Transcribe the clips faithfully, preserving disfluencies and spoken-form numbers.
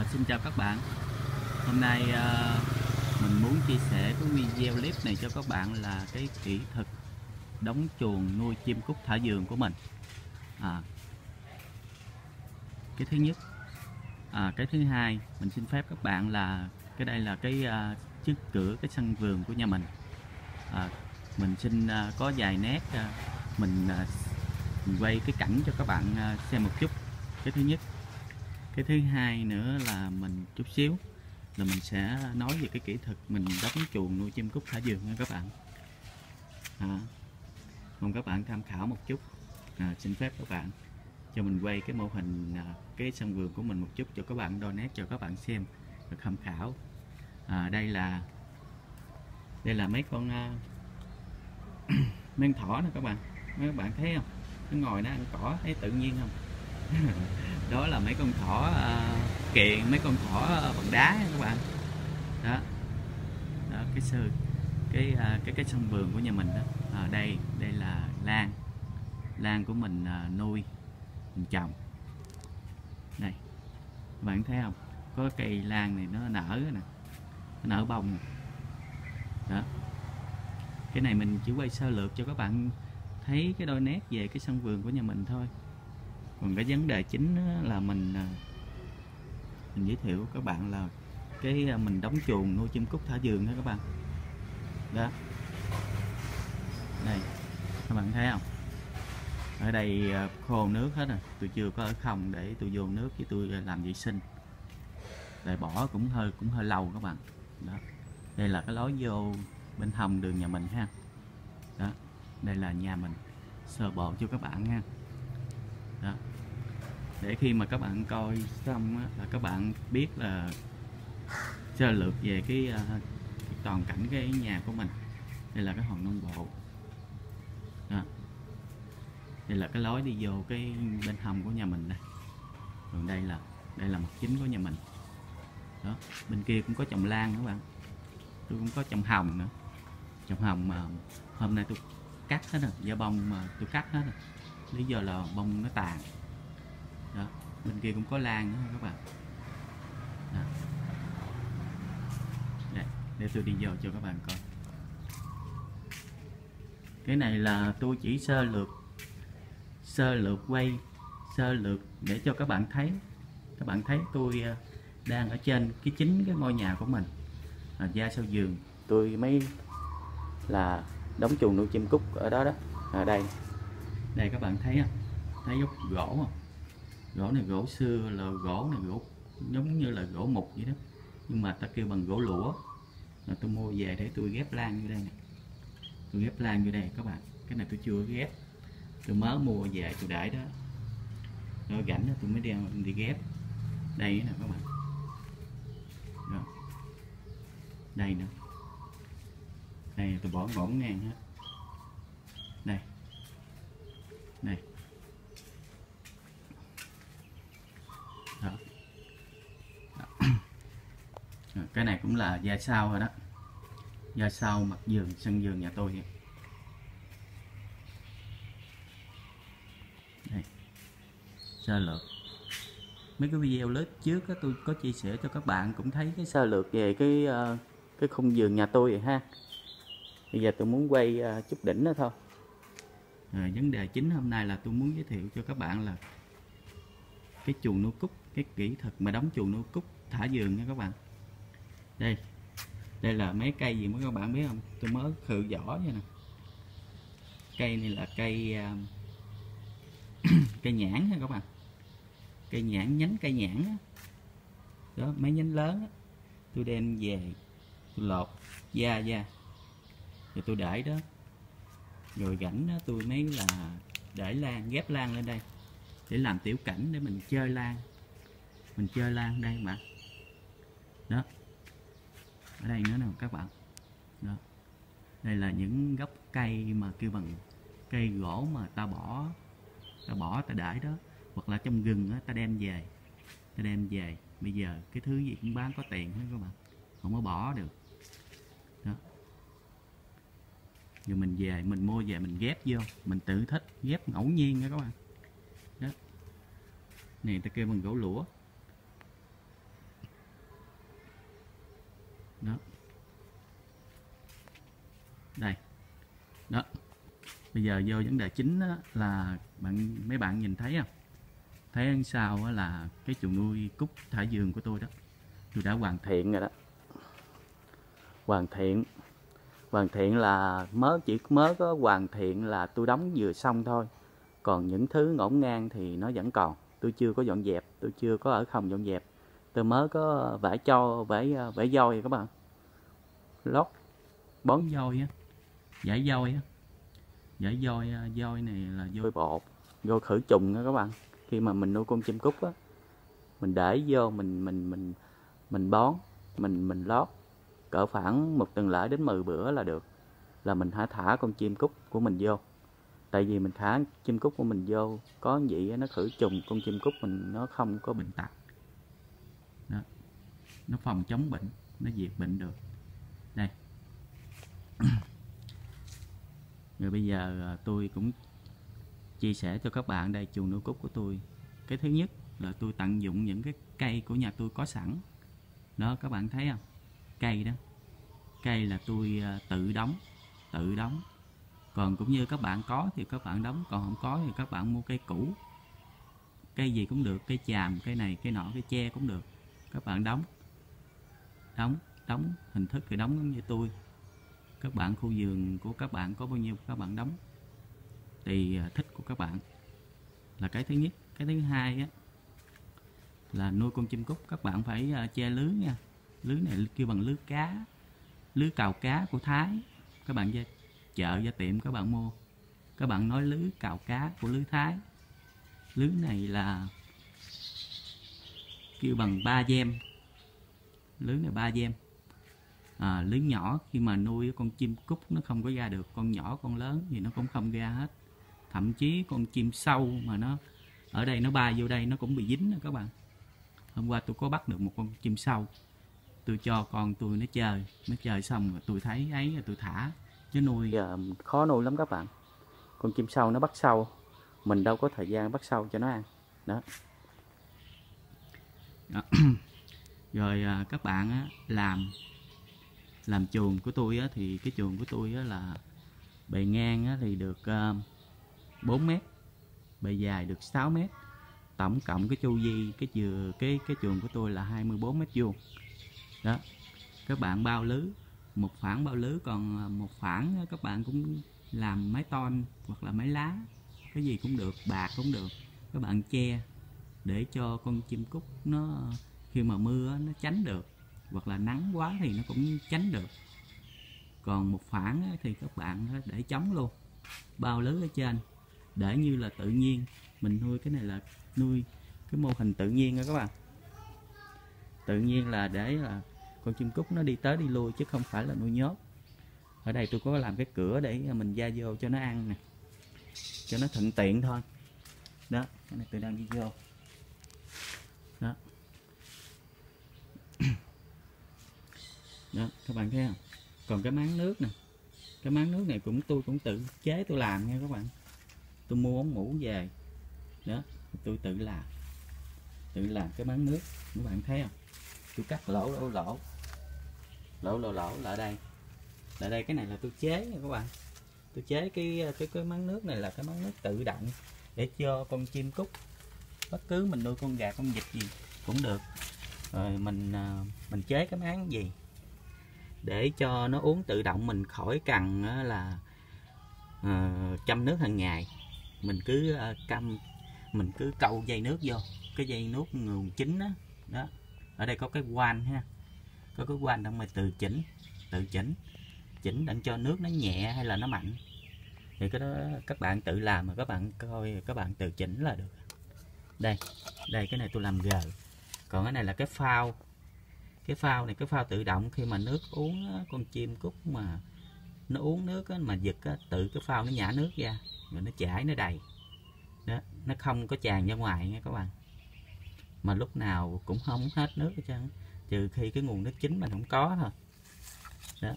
À, xin chào các bạn. Hôm nay à, mình muốn chia sẻ cái video clip này cho các bạn là cái kỹ thuật đóng chuồng nuôi chim cút thả vườn của mình. À, cái thứ nhất, à, cái thứ hai, mình xin phép các bạn là cái đây là cái à, trước cửa cái sân vườn của nhà mình. À, mình xin à, có vài nét à, mình, à, mình quay cái cảnh cho các bạn à, xem một chút. Cái thứ nhất, cái thứ hai nữa là mình chút xíu là mình sẽ nói về cái kỹ thuật mình đóng chuồng nuôi chim cút thả vườn nha các bạn. À, mong các bạn tham khảo một chút. À, xin phép các bạn cho mình quay cái mô hình à, cái sân vườn của mình một chút cho các bạn đo nét cho các bạn xem được tham khảo. À, đây là đây là mấy con uh, mấy con thỏ nè các bạn, mấy các bạn thấy không, nó ngồi nó ăn cỏ thấy tự nhiên không? Đó là mấy con thỏ uh, kiện, mấy con thỏ bằng đá các bạn. Đó, đó cái sơ cái uh, cái cái sân vườn của nhà mình đó. À, đây đây là lan lan của mình uh, nuôi mình trồng. Đây các bạn thấy không, có cây lan này nó nở nè, nó nở bông nè. Đó, cái này mình chỉ quay sơ lược cho các bạn thấy cái đôi nét về cái sân vườn của nhà mình thôi. Còn cái vấn đề chính là mình mình giới thiệu các bạn là cái mình đóng chuồng nuôi chim cút thả vườn đó các bạn. Đó, đây các bạn thấy không, ở đây khô nước hết rồi, tôi chưa có ở không để tôi vô nước với tôi làm vệ sinh, để bỏ cũng hơi cũng hơi lâu các bạn. Đó, đây là cái lối vô bên hông đường nhà mình ha. Đó, đây là nhà mình sơ bộ cho các bạn ha. Đó, để khi mà các bạn coi xong á, là các bạn biết là sơ lược về cái, cái toàn cảnh cái nhà của mình. Đây là cái hòn non bộ. Đó, đây là cái lối đi vô cái bên hông của nhà mình đây. Còn đây là đây là mặt chính của nhà mình. Đó, bên kia cũng có trồng lan các bạn, tôi cũng có trồng hồng nữa, trồng hồng mà hôm nay tôi cắt hết rồi, do bông mà tôi cắt hết rồi, lý do là bông nó tàn. Đó, bên kia cũng có lan nữa các bạn. Đó, đây, để tôi đi vô cho các bạn coi. Cái này là tôi chỉ sơ lược sơ lược quay sơ lược để cho các bạn thấy. Các bạn thấy tôi đang ở trên cái chính cái ngôi nhà của mình, à, ra sau vườn tôi mới là đóng chuồng nuôi chim cút ở đó đó. À, đây đây các bạn thấy không, thấy gốc gỗ không? Gỗ này gỗ xưa, là gỗ này gỗ giống như là gỗ mục vậy đó, nhưng mà ta kêu bằng gỗ lũa. Là tôi mua về để tôi ghép lan vô đây này. Tôi ghép lan vô đây các bạn. Cái này tôi chưa ghép, tôi mới mua về tôi để đó, rồi rảnh đó tôi mới đem đi ghép. Đây nè các bạn. Đó, đây nữa, đây tôi bỏ ngổn ngang hết. Đây đây. Đó. Đó. Cái này cũng là da sau rồi đó, da sau mặt vườn sân vườn nhà tôi. Đây, sơ lược mấy cái video clip trước đó, tôi có chia sẻ cho các bạn cũng thấy cái sơ lược về cái uh, cái khung vườn nhà tôi rồi ha. Bây giờ tôi muốn quay uh, chút đỉnh đó thôi. À, vấn đề chính hôm nay là tôi muốn giới thiệu cho các bạn là cái chuồng nuôi cút, cái kỹ thuật mà đóng chuồng nuôi cút thả vườn nha các bạn. Đây đây là mấy cây gì mấy các bạn biết không, tôi mới khử vỏ vậy nè. Cây này là cây uh, cây nhãn ha các bạn, cây nhãn, nhánh cây nhãn đó. Đó, mấy nhánh lớn đó. Tôi đem về tôi lột da da rồi tôi để đó, rồi rảnh đó tôi mới là để lan, ghép lan lên đây để làm tiểu cảnh để mình chơi lan, mình chơi lan đây mà. Đó, ở đây nữa nè các bạn. Đó, đây là những gốc cây mà kêu bằng cây gỗ mà ta bỏ ta bỏ ta để đó, hoặc là trong rừng á, ta đem về ta đem về bây giờ cái thứ gì cũng bán có tiền hết các bạn, không có bỏ được. Đó, rồi mình về mình mua về mình ghép vô, mình tự thích ghép ngẫu nhiên nha các bạn. Đó, này ta kêu bằng gỗ lũa. Đó, đây đó. Bây giờ vô vấn đề chính đó, là bạn mấy bạn nhìn thấy không, thấy đằng sau là cái chuồng nuôi cúc thả vườn của tôi đó, tôi đã hoàn thiện rồi đó. Hoàn thiện hoàn thiện là mới chỉ mới có hoàn thiện là tôi đóng vừa xong thôi, còn những thứ ngổn ngang thì nó vẫn còn, tôi chưa có dọn dẹp, tôi chưa có ở không dọn dẹp. Tôi mới có vẽ cho vẽ vẽ voi các bạn, lót bón voi á, giải voi á, giải voi voi này là voi bột, voi khử trùng đó các bạn. Khi mà mình nuôi con chim cút á, mình để vô mình mình mình mình bón, mình mình lót cỡ khoảng một tuần lễ đến mười bữa là được, là mình hãy thả con chim cút của mình vô. Tại vì mình thả chim cút của mình vô có gì nó khử trùng con chim cút mình, nó không có bệnh tật đó, nó phòng chống bệnh, nó diệt bệnh được. Đây rồi bây giờ tôi cũng chia sẻ cho các bạn đây chuồng nuôi cút của tôi. Cái thứ nhất là tôi tận dụng những cái cây của nhà tôi có sẵn đó, các bạn thấy không, cây đó, cây là tôi tự đóng tự đóng còn cũng như các bạn có thì các bạn đóng, còn không có thì các bạn mua cây cũ, cây gì cũng được, cây chàm, cây này cây nọ, cây tre cũng được, các bạn đóng đóng đóng hình thức thì đóng giống như tôi. Các bạn khu vườn của các bạn có bao nhiêu các bạn đóng tùy thích của các bạn, là cái thứ nhất. Cái thứ hai á, là nuôi con chim cút các bạn phải che lưới nha. Lưới này kêu bằng lưới cá, lưới cào cá của Thái. Các bạn ra chợ ra tiệm các bạn mua, các bạn nói lưới cào cá của lưới Thái. Lưới này là kêu bằng ba gem, lưới này ba gem. À, lưới nhỏ khi mà nuôi con chim cút nó không có ra được, con nhỏ con lớn thì nó cũng không ra hết. Thậm chí con chim sâu mà nó ở đây nó bay vô đây nó cũng bị dính đó các bạn. Hôm qua tôi có bắt được một con chim sâu, tôi cho con tôi nó chơi, nó chơi xong rồi tôi thấy ấy rồi tôi thả chứ nuôi giờ khó nuôi lắm các bạn. Con chim sâu nó bắt sâu, mình đâu có thời gian bắt sâu cho nó ăn đó, đó. Rồi à, các bạn á, làm làm chuồng của tôi á, thì cái chuồng của tôi á, là bề ngang á, thì được uh, bốn mét, bề dài được sáu mét, tổng cộng cái chu vi cái dừa cái cái chuồng của tôi là hai mươi bốn mét vuông đó. Các bạn bao lưới một phản bao lưới, còn một phản các bạn cũng làm mái tôn hoặc là mái lá, cái gì cũng được, bạc cũng được, các bạn che để cho con chim cút nó khi mà mưa nó tránh được, hoặc là nắng quá thì nó cũng tránh được. Còn một phản thì các bạn để trống luôn, bao lưới ở trên để như là tự nhiên. Mình nuôi cái này là nuôi cái mô hình tự nhiên đó các bạn, tự nhiên là để là con chim cút nó đi tới đi lui chứ không phải là nuôi nhốt. Ở đây tôi có làm cái cửa để mình ra vô cho nó ăn nè, cho nó thuận tiện thôi đó. Cái này tôi đang đi vô đó. Đó các bạn thấy không. Còn cái máng nước nè, cái máng nước này cũng tôi cũng tự chế tôi làm nha các bạn. Tôi mua ống mũ về đó, tôi tự làm tự làm cái máng nước. Các bạn thấy không, tôi cắt lỗ lỗ lỗ lỗ lỗ lỗ lại đây, lại đây. Cái này là tôi chế nha các bạn, tôi chế cái cái cái máng nước này là cái máng nước tự động để cho con chim cút, bất cứ mình nuôi con gà con vịt gì cũng được. Rồi mình mình chế cái máng gì để cho nó uống tự động, mình khỏi cần là uh, chăm nước hàng ngày. Mình cứ uh, căm mình cứ câu dây nước vô cái dây nước nguồn chính đó, đó. Ở đây có cái van ha, có cái van để mà tự chỉnh tự chỉnh chỉnh để cho nước nó nhẹ hay là nó mạnh, thì cái đó các bạn tự làm mà các bạn coi, các bạn tự chỉnh là được. Đây đây cái này tôi làm gờ. Còn cái này là cái phao, cái phao này cái phao tự động. Khi mà nước uống, con chim cút mà nó uống nước mà giật tự cái phao nó nhả nước ra rồi nó chảy nó đầy đó, nó không có tràn ra ngoài nha các bạn. Mà lúc nào cũng không hết nước hết trơn, trừ khi cái nguồn nước chính mình không có thôi đó.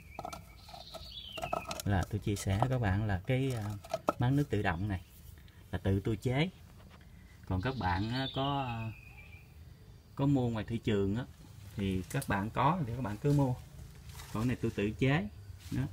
Là tôi chia sẻ với các bạn là cái máng nước tự động này là tự tôi chế. Còn các bạn có có mua ngoài thị trường á, thì các bạn có thì các bạn cứ mua, còn này tôi tự chế đó.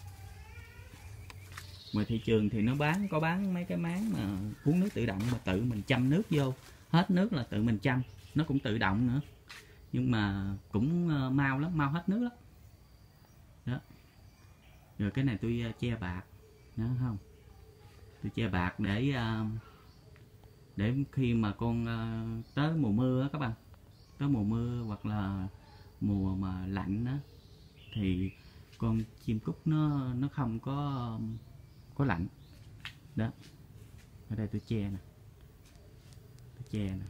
Ngoài thị trường thì nó bán có bán mấy cái máng mà cuốn nước tự động mà tự mình chăm nước vô, hết nước là tự mình chăm, nó cũng tự động nữa, nhưng mà cũng mau lắm, mau hết nước lắm đó. Rồi cái này tôi che bạc đó, không, tôi che bạc để để khi mà con tới mùa mưa các bạn, tới mùa mưa hoặc là mùa mà lạnh đó, thì con chim cút nó nó không có có lạnh đó. Ở đây tôi che nè, tôi che nè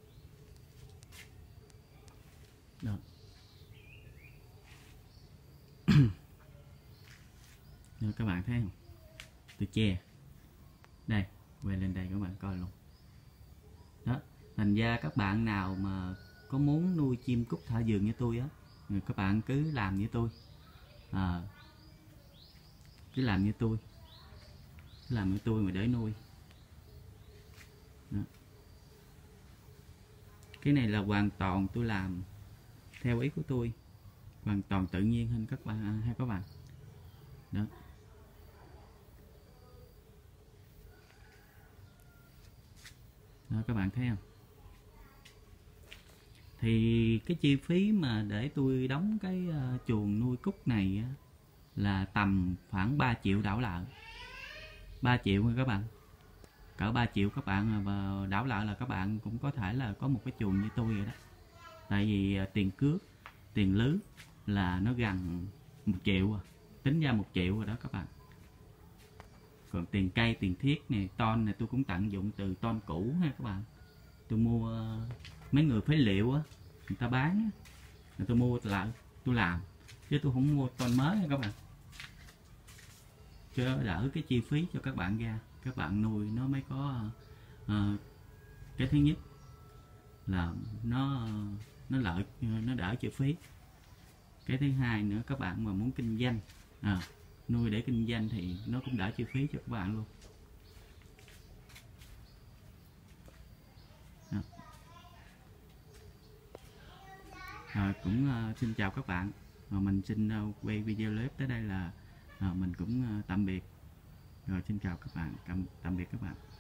đó. Rồi các bạn thấy không, tôi che đây, quay lên đây các bạn coi luôn đó. Thành ra các bạn nào mà có muốn nuôi chim cút thả vườn như tôi á, các bạn cứ làm như tôi, à, cứ làm như tôi cứ làm như tôi mà để nuôi đó. Cái này là hoàn toàn tôi làm theo ý của tôi, hoàn toàn tự nhiên hơn các bạn hay các bạn đó. Đó, các bạn thấy không, thì cái chi phí mà để tôi đóng cái uh, chuồng nuôi cút này á, là tầm khoảng ba triệu đảo lại, ba triệu các bạn, cỡ ba triệu các bạn, và đảo lại là các bạn cũng có thể là có một cái chuồng như tôi vậy đó. Tại vì uh, tiền cước, tiền lưới là nó gần một triệu, tính ra một triệu rồi đó các bạn. Còn tiền cây, tiền thiết này, ton này tôi cũng tận dụng từ ton cũ ha các bạn. Tôi mua uh, mấy người phế liệu á, người ta bán á, rồi tôi mua lại tôi làm, chứ tôi không mua ton mới nha các bạn, cho đỡ cái chi phí cho các bạn ra, các bạn nuôi nó mới có uh, cái thứ nhất là nó nó lợi, nó đỡ chi phí. Cái thứ hai nữa, các bạn mà muốn kinh doanh à, nuôi để kinh doanh thì nó cũng đỡ chi phí cho các bạn luôn đó. À, cũng uh, xin chào các bạn, à, mình xin uh, quay video clip tới đây là à, mình cũng uh, tạm biệt rồi, xin chào các bạn, tạm biệt các bạn.